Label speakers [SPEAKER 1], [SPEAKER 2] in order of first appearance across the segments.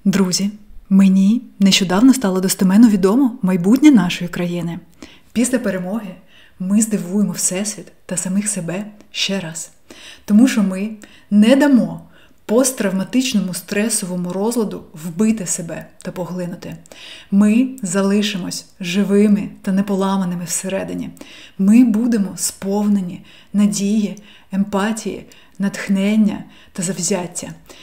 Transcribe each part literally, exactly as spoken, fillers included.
[SPEAKER 1] Друзі, мені нещодавно стало достеменно відомо майбутнє нашої країни. Після перемоги ми здивуємо Всесвіт та самих себе ще раз. Тому що ми не дамо посттравматичному стресовому розладу вбити себе та поглинути. Ми залишимось живими та неполаманими всередині. Ми будемо сповнені надії, емпатії, натхнення та завзяття.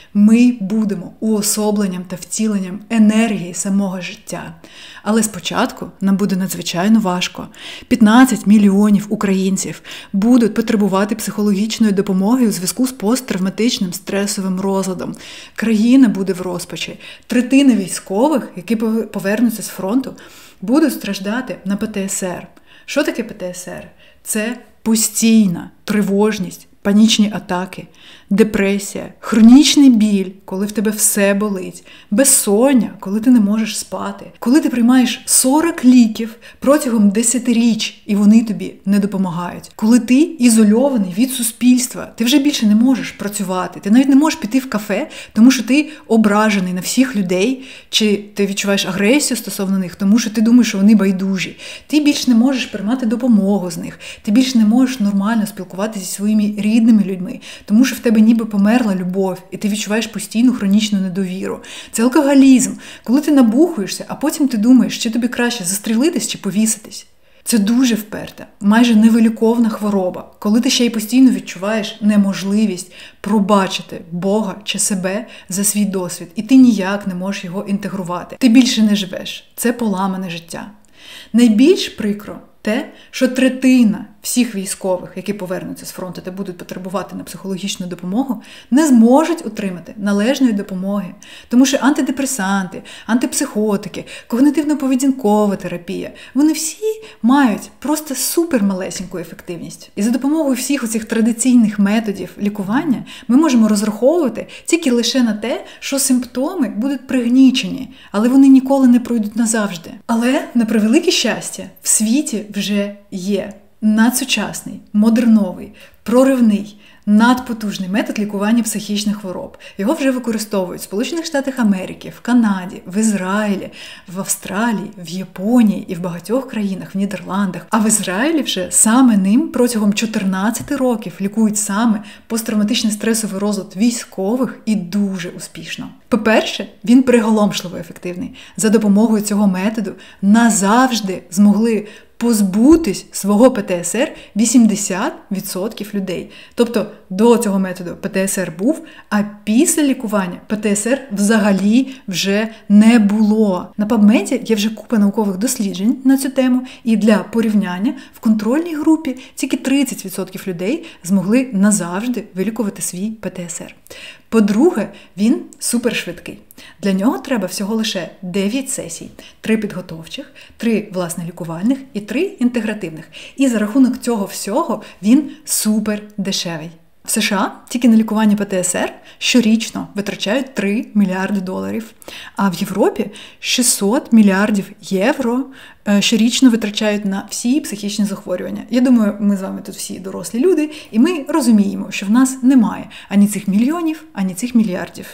[SPEAKER 1] Ми будемо уособленням та втіленням енергії самого життя. Але спочатку нам буде надзвичайно важко. п'ятнадцять мільйонів українців будуть потребувати психологічної допомоги у зв'язку з посттравматичним стресовим розладом. Країна буде в розпачі. Третина військових, які повернуться з фронту, будуть страждати на пе те ес ер. Що таке пе те ес ер? Це постійна тривожність, панічні атаки, депресія, хронічний біль, коли в тебе все болить, безсоння, коли ти не можеш спати, коли ти приймаєш сорок ліків протягом десятиріч, і вони тобі не допомагають, коли ти ізольований від суспільства, ти вже більше не можеш працювати, ти навіть не можеш піти в кафе, тому що ти ображений на всіх людей, чи ти відчуваєш агресію стосовно них, тому що ти думаєш, що вони байдужі, ти більше не можеш приймати допомогу з них, ти більше не можеш нормально спілкуватися зі своїми рідними людьми, тому що в тебе ніби померла любов, і ти відчуваєш постійну хронічну недовіру. Це алкоголізм, коли ти набухуєшся, а потім ти думаєш, чи тобі краще застрілитись чи повіситись. Це дуже вперта, майже невиліковна хвороба, коли ти ще й постійно відчуваєш неможливість пробачити Бога чи себе за свій досвід, і ти ніяк не можеш його інтегрувати. Ти більше не живеш. Це поламане життя. Найбільш прикро те, що третина всіх військових, які повернуться з фронту та будуть потребувати на психологічну допомогу, не зможуть отримати належної допомоги. Тому що антидепресанти, антипсихотики, когнитивно-поведінкова терапія, вони всі мають просто супермалесеньку ефективність. І за допомогою всіх оцих традиційних методів лікування ми можемо розраховувати тільки лише на те, що симптоми будуть пригнічені, але вони ніколи не пройдуть назавжди. Але, на превелике щастя, в світі вже є надсучасний, модерновий, проривний, надпотужний метод лікування психічних хвороб. Його вже використовують в Сполучених Штатах Америки, в Канаді, в Ізраїлі, в Австралії, в Японії і в багатьох країнах, в Нідерландах. А в Ізраїлі вже саме ним протягом чотирнадцяти років лікують саме посттравматичний стресовий розлад військових і дуже успішно. По-перше, він приголомшливо ефективний. За допомогою цього методу назавжди змогли позбутись свого пе те ес ер вісімдесят відсотків людей. Тобто до цього методу пе те ес ер був, а після лікування пе те ес ер взагалі вже не було. На пабмеді є вже купа наукових досліджень на цю тему, і для порівняння в контрольній групі тільки тридцять відсотків людей змогли назавжди вилікувати свій пе те ес ер. По-друге, він супершвидкий. Для нього треба всього лише дев'ять сесій, три підготовчих, три, власне, лікувальних і три інтегративних. І за рахунок цього всього він супер дешевий. В США тільки на лікування пе те ес ер щорічно витрачають три мільярди доларів, а в Європі шістсот мільярдів євро щорічно витрачають на всі психічні захворювання. Я думаю, ми з вами тут всі дорослі люди, і ми розуміємо, що в нас немає ані цих мільйонів, ані цих мільярдів.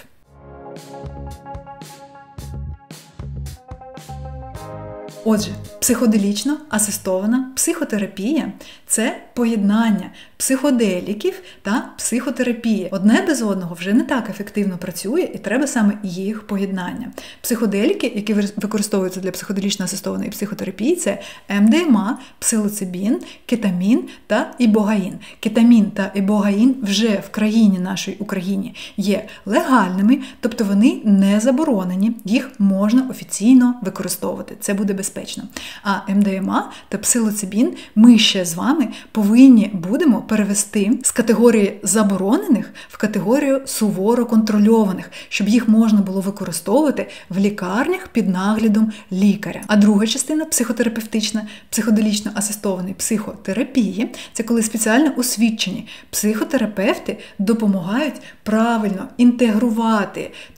[SPEAKER 1] Отже, психоделічно асистована психотерапія – це поєднання психоделіків та психотерапії. Одне без одного вже не так ефективно працює, і треба саме їх поєднання. Психоделіки, які використовуються для психоделічно асистованої психотерапії, це ем де ем а, псилоцибін, кетамін та ібогаїн. Кетамін та ібогаїн вже в країні нашій Україні є легальними, тобто вони не заборонені, їх можна офіційно використовувати. Це буде безпечно. А ем де ем а та псилоцибін ми ще з вами повинні будемо перевести з категорії заборонених в категорію суворо контрольованих, щоб їх можна було використовувати в лікарнях під наглядом лікаря. А друга частина психотерапевтична, психоделічно асистованої психотерапії – це коли спеціально освічені психотерапевти допомагають правильно інтегрувати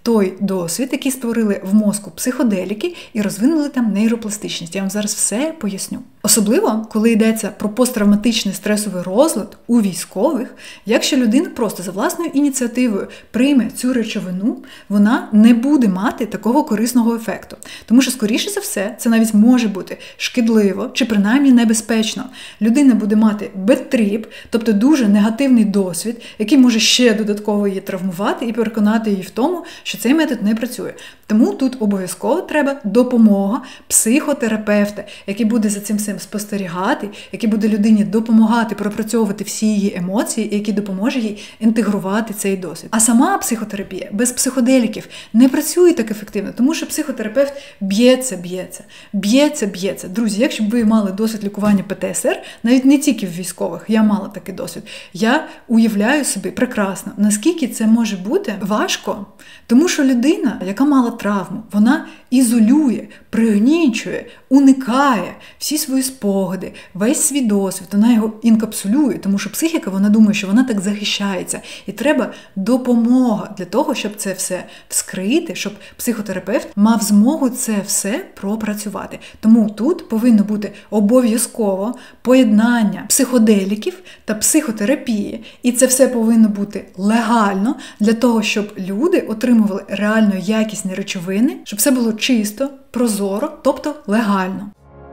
[SPEAKER 1] той досвід, який створили в мозку психоделіки і розвинули там нейропластичність. Я вам зараз все поясню. Особливо, коли йдеться про посттравматичний стресовий розлад у військових, якщо людина просто за власною ініціативою прийме цю речовину, вона не буде мати такого корисного ефекту. Тому що, скоріше за все, це навіть може бути шкідливо чи принаймні небезпечно. Людина буде мати бедтріп, тобто дуже негативний досвід, який може ще додатково її травмувати і переконати її в тому, що цей метод не працює. Тому тут обов'язково треба допомога психотерапевта, який буде за цим всім спостерігати, який буде людині допомагати пропрацьовувати всі її емоції, і який допоможе їй інтегрувати цей досвід. А сама психотерапія без психоделіків не працює так ефективно, тому що психотерапевт б'ється, б'ється, б'ється, б'ється. Друзі, якщо б ви мали досвід лікування пе те ес ер, навіть не тільки в військових, я мала такий досвід, я уявляю собі прекрасно, наскільки це може бути важко, тому що людина, яка мала травму, вона ізолює, пригнічує, уникає всі свої спогади, весь свій досвід, вона його інкапсулює, тому що психіка, вона думає, що вона так захищається. І треба допомога для того, щоб це все вскрити, щоб психотерапевт мав змогу це все пропрацювати. Тому тут повинно бути обов'язково поєднання психоделіків та психотерапії. І це все повинно бути легально для того, щоб люди отримували реально якісні речовини, щоб все було чисто, прозоро, тобто легально.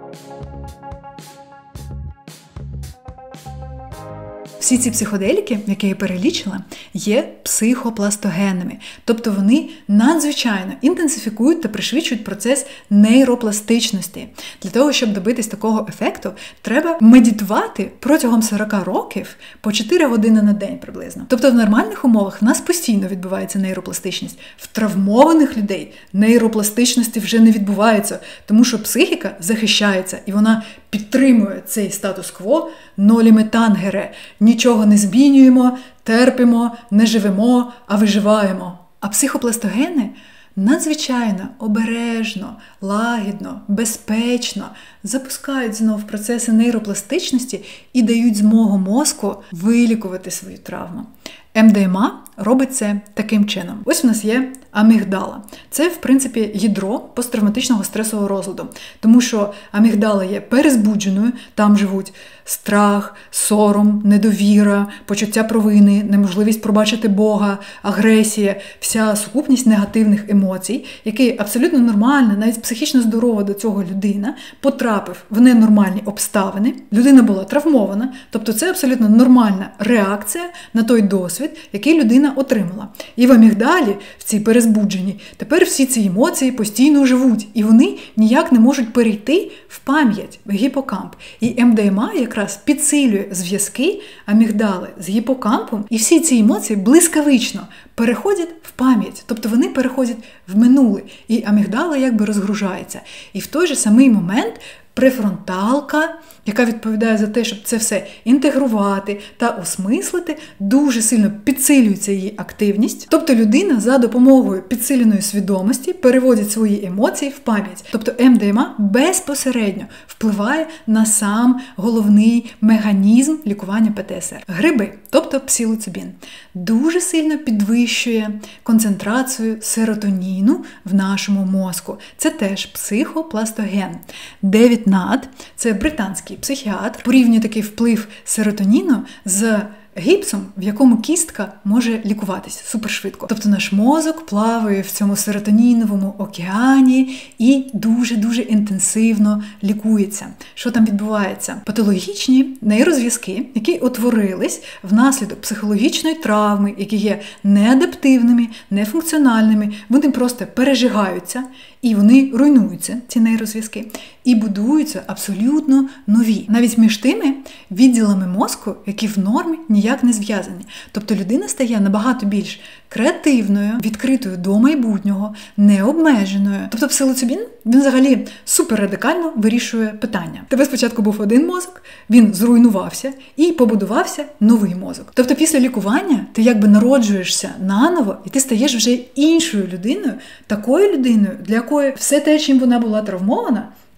[SPEAKER 1] Всі ці психоделіки, які я перелічила, є психопластогенними. Тобто вони надзвичайно інтенсифікують та пришвидшують процес нейропластичності. Для того, щоб добитись такого ефекту, треба медитувати протягом сорок років по чотири години на день приблизно. Тобто в нормальних умовах в нас постійно відбувається нейропластичність. В травмованих людей нейропластичності вже не відбувається, тому що психіка захищається і вона підтримує цей статус-кво ноліме тангере. Нічого не змінюємо, терпимо, не живемо, а виживаємо. А психопластогени надзвичайно обережно, лагідно, безпечно запускають знов процеси нейропластичності і дають змогу мозку вилікувати свою травму. ем де ем а робить це таким чином. Ось у нас є амігдала. Це, в принципі, ядро посттравматичного стресового розладу. Тому що амігдала є перезбудженою, там живуть страх, сором, недовіра, почуття провини, неможливість пробачити Бога, агресія, вся сукупність негативних емоцій, які абсолютно нормальна, навіть психічно здорова до цього людина, потрапив в ненормальні обставини, людина була травмована, тобто це абсолютно нормальна реакція на той досвід, який людина отримала. І в амігдалі, в цій перезбудженні, тепер всі ці емоції постійно живуть, і вони ніяк не можуть перейти в пам'ять, в гіпокамп. І ем де ем а якраз підсилює зв'язки амігдали з гіпокампом, і всі ці емоції блискавично переходять в пам'ять, тобто вони переходять в минуле, і амігдала якби розгружається. І в той же самий момент префронталка, яка відповідає за те, щоб це все інтегрувати та осмислити, дуже сильно підсилюється її активність. Тобто людина за допомогою підсиленої свідомості переводить свої емоції в пам'ять. Тобто ем де ем а безпосередньо впливає на сам головний механізм лікування пе те ес ер. Гриби, тобто псилоцибін, дуже сильно підвищує концентрацію серотоніну в нашому мозку. Це теж психопластоген. Девід Нат, це британський психіатр, порівнює такий вплив серотоніну з гіпсом, в якому кістка може лікуватись супершвидко. Тобто наш мозок плаває в цьому серотоніновому океані і дуже-дуже інтенсивно лікується. Що там відбувається? Патологічні нейрозв'язки, які утворились внаслідок психологічної травми, які є неадаптивними, нефункціональними, вони просто пережигаються і вони руйнуються, ці нейрозв'язки, і будуються абсолютно нові. Навіть між тими відділами мозку, які в нормі ніяк не зв'язані. Тобто людина стає набагато більш креативною, відкритою до майбутнього, необмеженою. Тобто псилоцибін, він взагалі суперрадикально вирішує питання. Тебе спочатку був один мозок, він зруйнувався і побудувався новий мозок. Тобто після лікування ти якби народжуєшся наново і ти стаєш вже іншою людиною, такою людиною, для якої все те, чим вона була травмована,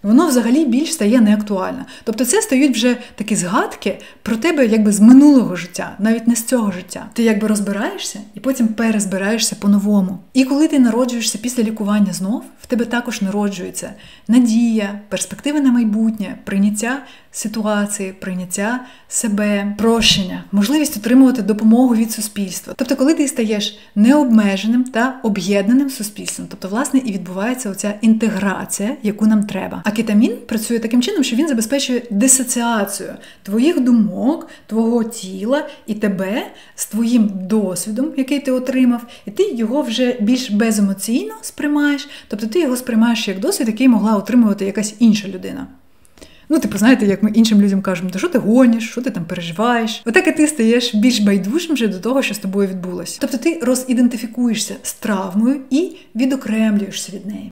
[SPEAKER 1] воно взагалі більш стає неактуальне. Тобто це стають вже такі згадки про тебе якби з минулого життя, навіть не з цього життя. Ти якби розбираєшся і потім перезбираєшся по-новому. І коли ти народжуєшся після лікування знов, в тебе також народжується надія, перспективи на майбутнє, прийняття ситуації, прийняття себе, прощення, можливість отримувати допомогу від суспільства. Тобто, коли ти стаєш необмеженим та об'єднаним суспільством, тобто, власне, і відбувається оця інтеграція, яку нам треба. А кетамін працює таким чином, що він забезпечує дисоціацію твоїх думок, твого тіла і тебе з твоїм досвідом, який ти отримав, і ти його вже більш беземоційно сприймаєш, тобто ти його сприймаєш як досвід, який могла отримувати якась інша людина. Ну, типу, знаєте, як ми іншим людям кажемо, то що ти гониш, що ти там переживаєш. Отак і ти стаєш більш байдужим вже до того, що з тобою відбулося. Тобто ти розідентифікуєшся з травмою і відокремлюєшся від неї.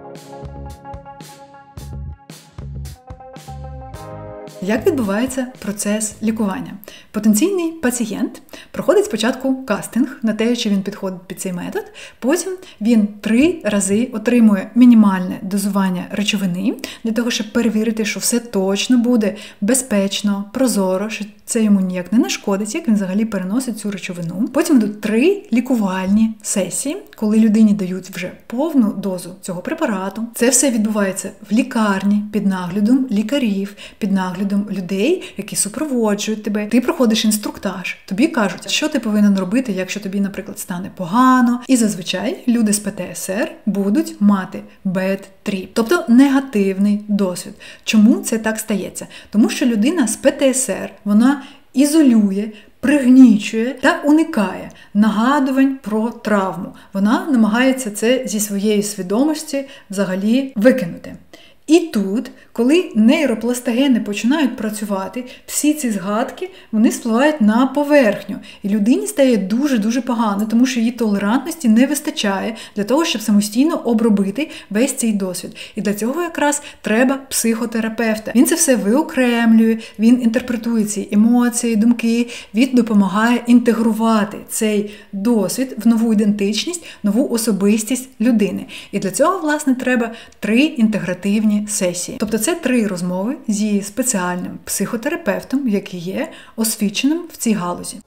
[SPEAKER 1] Як відбувається процес лікування? Потенційний пацієнт проходить спочатку кастинг на те, чи він підходить під цей метод, потім він три рази отримує мінімальне дозування речовини для того, щоб перевірити, що все точно буде безпечно, прозоро, що це йому ніяк не нашкодить, як він взагалі переносить цю речовину. Потім йдуть три лікувальні сесії, коли людині дають вже повну дозу цього препарату. Це все відбувається в лікарні під наглядом лікарів, під наглядом людей, які супроводжують тебе. Ти проходиш інструктаж, тобі кажуть, що ти повинен робити, якщо тобі, наприклад, стане погано. І зазвичай люди з пе те ес ер будуть мати бед тріп, тобто негативний досвід. Чому це так стається? Тому що людина з пе те ес ер, вона ізолює, пригнічує та уникає нагадувань про травму. Вона намагається це зі своєї свідомості взагалі викинути. І тут, коли нейропластогени починають працювати, всі ці згадки, вони спливають на поверхню. І людині стає дуже-дуже погано, тому що її толерантності не вистачає для того, щоб самостійно обробити весь цей досвід. І для цього якраз треба психотерапевта. Він це все виокремлює, він інтерпретує ці емоції, думки, він допомагає інтегрувати цей досвід в нову ідентичність, нову особистість людини. І для цього, власне, треба три інтегративні сесії. Тобто це три розмови зі спеціальним психотерапевтом, який є освіченим в цій галузі.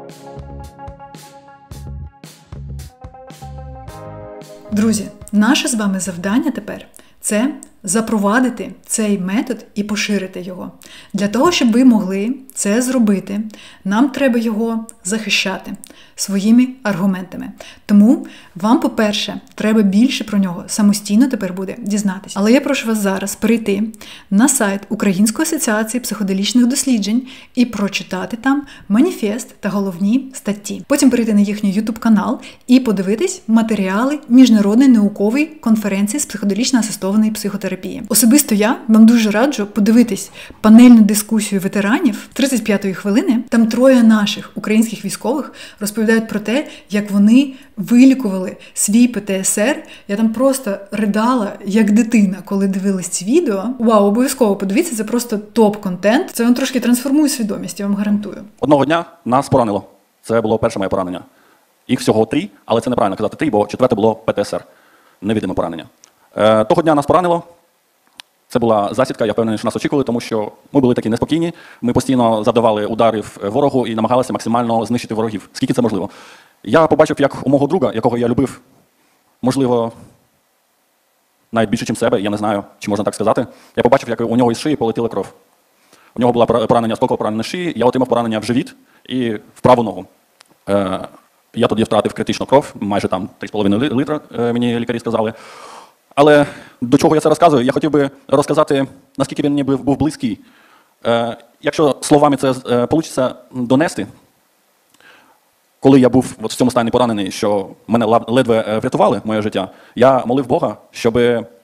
[SPEAKER 1] Друзі, наше з вами завдання тепер – це запровадити цей метод і поширити його. Для того, щоб ви могли це зробити, нам треба його захищати своїми аргументами. Тому вам, по-перше, треба більше про нього самостійно тепер буде дізнатися. Але я прошу вас зараз перейти на сайт Української асоціації психоделічних досліджень і прочитати там маніфест та головні статті. Потім перейти на їхній ютуб-канал і подивитись матеріали Міжнародної наукової конференції з психоделічно-асистованої психотерапії. Особисто я вам дуже раджу подивитись панельну дискусію ветеранів тридцять п'ятої хвилини. Там троє наших українських військових розповідають про те, як вони вилікували свій пе те ес ер. Я там просто ридала, як дитина, коли дивилась ці відео. Вау, обов'язково подивіться, це просто топ-контент. Це вам трошки трансформує свідомість, я вам гарантую.
[SPEAKER 2] Одного дня нас поранило. Це було перше моє поранення. Їх всього три, але це неправильно казати три, бо четверте було пе те ес ер. Невідоме поранення. Е, того дня нас поранило. Це була засідка, я впевнений, що нас очікували, тому що ми були такі неспокійні, ми постійно завдавали ударів ворогу і намагалися максимально знищити ворогів, скільки це можливо. Я побачив, як у мого друга, якого я любив, можливо, навіть більше, ніж себе, я не знаю, чи можна так сказати, я побачив, як у нього із шиї полетіла кров. У нього було поранення, осколкове поранення шиї, я отримав поранення в живіт і в праву ногу. Е, я тоді втратив критичну кров, майже там три з половиною літра, мені лікарі сказали. Але до чого я це розказую? Я хотів би розказати, наскільки він мені був близький. Е, якщо словами це е, вийде донести, коли я був от в цьому стані поранений, що мене ледве врятували, моє життя, я молив Бога, щоб,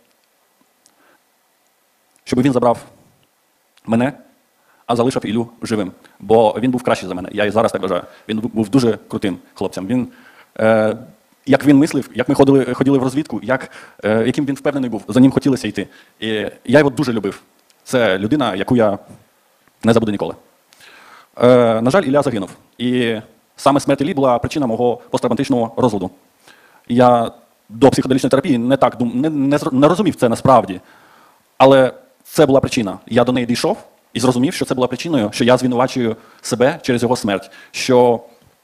[SPEAKER 2] щоб він забрав мене, а залишив Ілю живим. Бо він був кращий за мене, я і зараз так вважаю. Він був дуже крутим хлопцем. Він, е, як він мислив, як ми ходили, ходили в розвідку, як, е, яким він впевнений був, за ним хотілося йти. І я його дуже любив. Це людина, яку я не забуду ніколи. Е, на жаль, Ілля загинув. І саме смерть Іллі була причина мого посттравматичного розладу. Я до психоделічної терапії не так дум, не, не, не розумів це насправді. Але це була причина. Я до неї дійшов і зрозумів, що це була причиною, що я звинувачую себе через його смерть. Що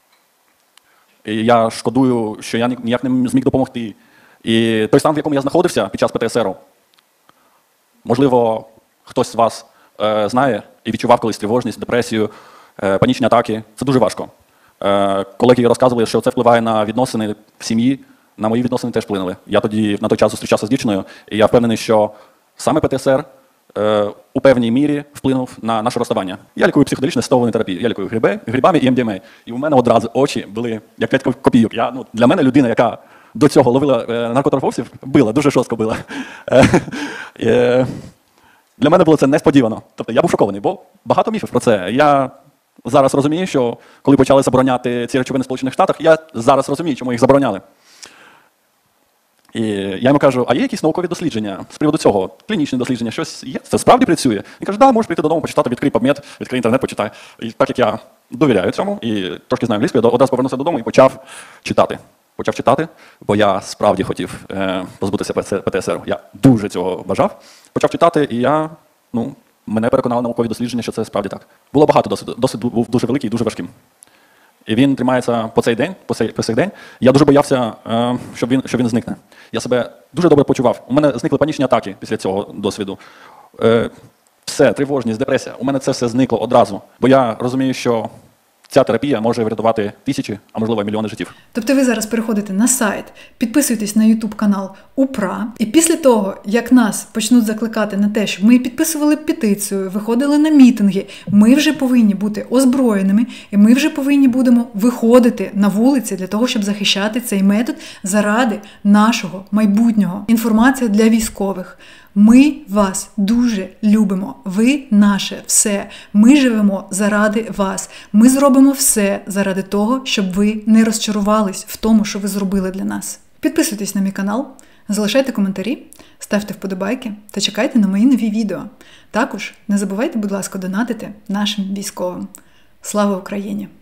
[SPEAKER 2] я шкодую, що я ніяк не зміг допомогти. І той стан, в якому я знаходився під час ПТСРу, можливо, хтось з вас е, знає і відчував колись тривожність, депресію, е, панічні атаки. Це дуже важко. Е, колеги розказували, що це впливає на відносини в сім'ї, на мої відносини теж вплинули. Я тоді на той час зустрічався з дівчиною, і я впевнений, що саме ПТСР е, у певній мірі вплинув на наше розставання. Я лікую психоделічну асистовану терапію, я лікую гриби, грибами і ем ді ем ей. І у мене одразу очі були як п'ять копійок. Я, ну, для мене людина, яка до цього ловила е, наркоторговців, била, дуже жорстко била. Е, для мене було це несподівано. Тобто я був шокований, бо багато міфів про це. Я зараз розумію, що коли почали забороняти ці речовини в Сполучених Штатах, я зараз розумію, чому їх забороняли. І я йому кажу, а є якісь наукові дослідження з приводу цього? Клінічні дослідження, щось є? Це справді працює? Він каже, да, можеш прийти додому, почитати, відкрий PubMed, відкрий інтернет, почитай. І так як я довіряю цьому і трошки знаю англійську, я одразу повернувся додому і почав читати. Почав читати, бо я справді хотів е, позбутися ПТСР. Я дуже цього бажав. Почав читати, і я, ну, мене переконали наукові дослідження, що це справді так. Було багато досвіду. Досвід був дуже великий і дуже важким. І він тримається по цей день, по цей, по цей день. Я дуже боявся, е, щоб він, щоб він зникне. Я себе дуже добре почував. У мене зникли панічні атаки після цього досвіду. Е, все, тривожність, депресія. У мене це все зникло одразу. Бо я розумію, що ця терапія може врятувати тисячі, а можливо мільйони життів.
[SPEAKER 1] Тобто ви зараз переходите на сайт, підписуєтесь на ютуб канал УПРА, і після того, як нас почнуть закликати на те, щоб ми підписували петицію, виходили на мітинги, ми вже повинні бути озброєними, і ми вже повинні будемо виходити на вулиці для того, щоб захищати цей метод заради нашого майбутнього. Інформація для військових. Ми вас дуже любимо. Ви наше все. Ми живемо заради вас. Ми зробимо все заради того, щоб ви не розчарувались в тому, що ви зробили для нас. Підписуйтесь на мій канал, залишайте коментарі, ставте вподобайки та чекайте на мої нові відео. Також не забувайте, будь ласка, донатити нашим військовим. Слава Україні!